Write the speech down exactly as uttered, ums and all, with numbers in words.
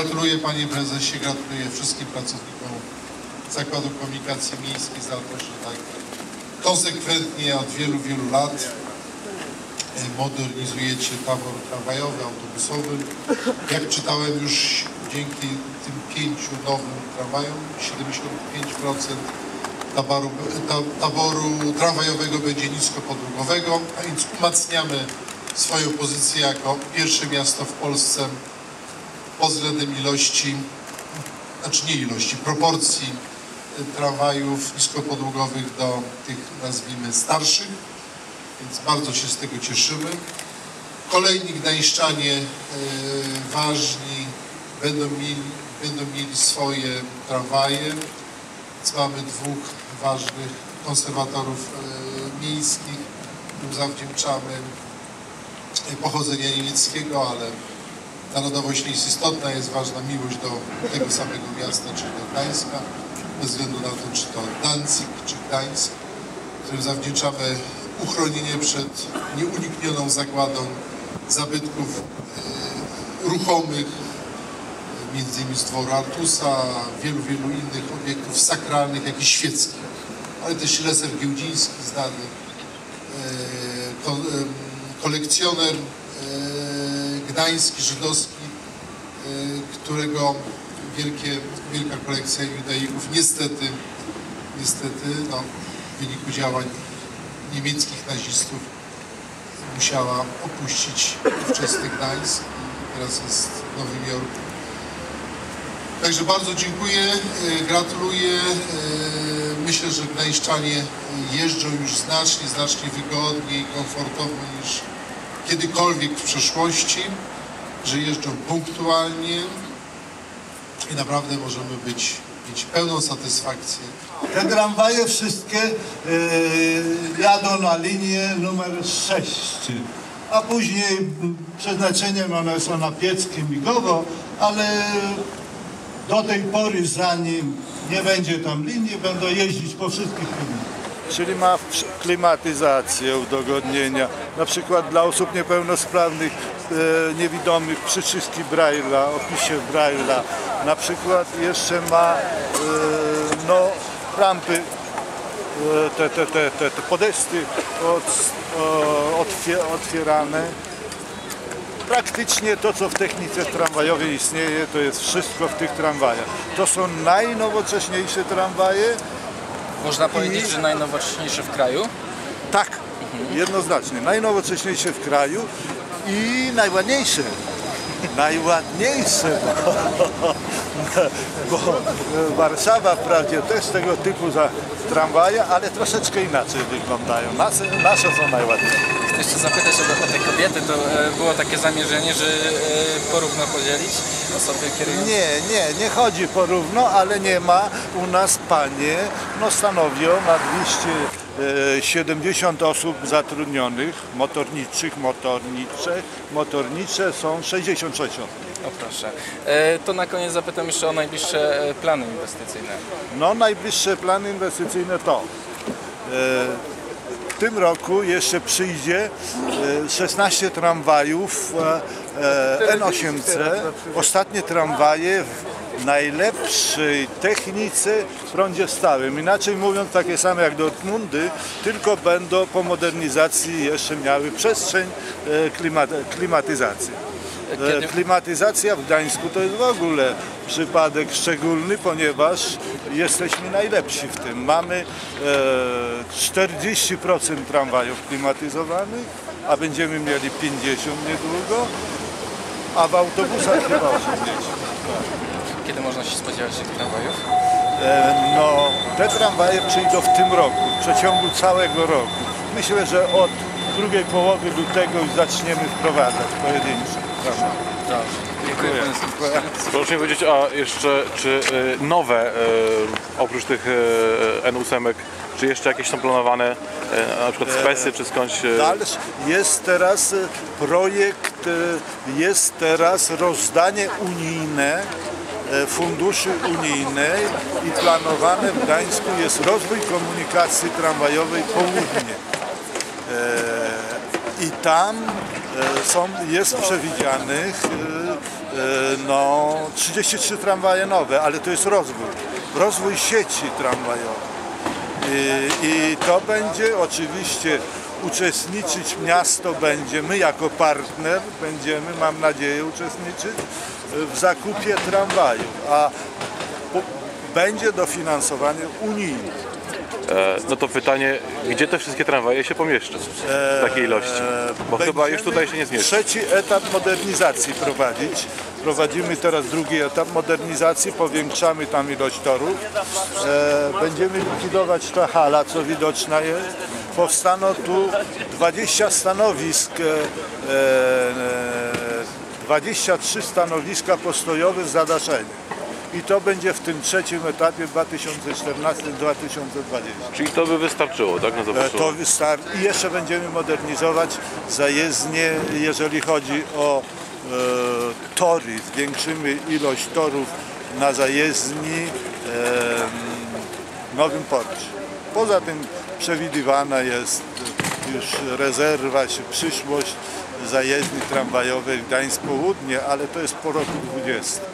Gratuluję panie prezesie, gratuluję wszystkim pracownikom Zakładu Komunikacji Miejskiej za to, że tak konsekwentnie od wielu, wielu lat modernizujecie tabor tramwajowy, autobusowy. Jak czytałem, już dzięki tym pięciu nowym tramwajom siedemdziesiąt pięć procent taboru, taboru tramwajowego będzie niskopodłogowego, a więc umacniamy swoją pozycję jako pierwsze miasto w Polsce pod względem ilości, znaczy nie ilości, proporcji tramwajów niskopodłogowych do tych, nazwijmy, starszych, więc bardzo się z tego cieszymy. Kolejni gdańszczanie e, ważni będą mieli, będą mieli swoje tramwaje, więc mamy dwóch ważnych konserwatorów e, miejskich, którym zawdzięczamy pochodzenia niemieckiego, ale narodowość nie jest istotna, jest ważna miłość do tego samego miasta, czyli do Gdańska, bez względu na to, czy to Danzig, czy Gdańsk, którym zawdzięczamy uchronienie przed nieuniknioną zagładą zabytków e, ruchomych, między innymi z dworu Artusa, wielu, wielu innych obiektów sakralnych, jak i świeckich, ale też Leser Giełdziński, znany e, ko, e, kolekcjoner e, gdański, żydowski, e, którego wielkie, wielka kolekcja judaików niestety, niestety no, w wyniku działań niemieckich nazistów musiała opuścić ówczesny Gdańsk i teraz jest w Nowym Jorku. Także bardzo dziękuję, gratuluję. Myślę, że gdańszczanie jeżdżą już znacznie, znacznie wygodniej, komfortowo niż kiedykolwiek w przeszłości, że jeżdżą punktualnie i naprawdę możemy być, mieć pełną satysfakcję. Te tramwaje wszystkie yy, jadą na linię numer sześć, a później przeznaczeniem one są na Piecki, Migowo, ale do tej pory, zanim nie będzie tam linii, będą jeździć po wszystkich liniach. Czyli ma klimatyzację, udogodnienia, na przykład dla osób niepełnosprawnych, e, niewidomych, przyciski Braille'a, opisie Braille'a, na przykład jeszcze ma e, no, rampy, e, te, te, te, te, te podesty od, o, otwier otwierane. Praktycznie to, co w technice tramwajowej istnieje, to jest wszystko w tych tramwajach. To są najnowocześniejsze tramwaje. Można powiedzieć, I... że najnowocześniejsze w kraju? Tak, mhm. jednoznacznie. Najnowocześniejsze w kraju i najładniejsze. Najładniejsze, bo, bo Warszawa wprawdzie też tego typu za tramwaje, ale troszeczkę inaczej wyglądają. Nasze, nasze są najładniejsze. Chcę jeszcze zapytać o, o te kobiety, to e, było takie zamierzenie, że e, porówno podzielić osoby kierujące? Nie, nie, nie chodzi porówno, ale nie ma u nas panie, no stanowią na dwieście siedemdziesiąt osób zatrudnionych, motorniczych, motornicze, motornicze są sześćdziesiąt sześć osób. O proszę. E, to na koniec zapytam jeszcze o najbliższe plany inwestycyjne. No najbliższe plany inwestycyjne to e, w tym roku jeszcze przyjdzie szesnaście tramwajów N osiem C, ostatnie tramwaje w najlepszej technice w prądzie stałym. Inaczej mówiąc, takie same jak Dortmundy, tylko będą po modernizacji jeszcze miały przestrzeń klimat klimatyzacji. Kiedy... Klimatyzacja w Gdańsku to jest w ogóle przypadek szczególny, ponieważ jesteśmy najlepsi w tym. Mamy e, czterdzieści procent tramwajów klimatyzowanych, a będziemy mieli pięćdziesiąt niedługo, a w autobusach chyba osiemdziesiąt. Kiedy można się spodziewać tych tramwajów? E, no, te tramwaje przyjdą w tym roku, w przeciągu całego roku. Myślę, że od drugiej połowy lutego już zaczniemy wprowadzać pojedyncze. Dobrze. Dziękuję. Dziękuję. Proszę mi powiedzieć, a jeszcze czy y, nowe, y, oprócz tych y, N osiem, czy jeszcze jakieś są planowane, y, na przykład z Pesy, czy skądś? Y... Dalszy jest teraz projekt, jest teraz rozdanie unijne, funduszy unijnej i planowane w Gdańsku jest rozwój komunikacji tramwajowej południe. I tam są, jest przewidzianych no, trzydzieści trzy tramwaje nowe, ale to jest rozwój, rozwój sieci tramwajowej. I, i to będzie oczywiście uczestniczyć miasto będzie, my jako partner będziemy, mam nadzieję, uczestniczyć w zakupie tramwajów, a po, będzie dofinansowanie unijne. E, no to pytanie, gdzie te wszystkie tramwaje się pomieszczą w takiej ilości? Bo chyba już tutaj się nie zmieści. Trzeci etap modernizacji prowadzić. Prowadzimy teraz drugi etap modernizacji, powiększamy tam ilość torów. E, będziemy likwidować ta hala, co widoczna jest. Powstaną tu dwadzieścia stanowisk, e, e, dwadzieścia trzy stanowiska postojowe z zadaszeniem. I to będzie w tym trzecim etapie dwa tysiące czternastym do dwa tysiące dwudziestym. Czyli to by wystarczyło, tak? Na E, zobaczenie. To wystarczy. I jeszcze będziemy modernizować zajezdnie, jeżeli chodzi o e, tory. Zwiększymy ilość torów na zajezdni e, w Nowym Porcie. Poza tym przewidywana jest już rezerwa, czy przyszłość zajezdni tramwajowej w Gdańsk Południe, ale to jest po roku dwudziestym.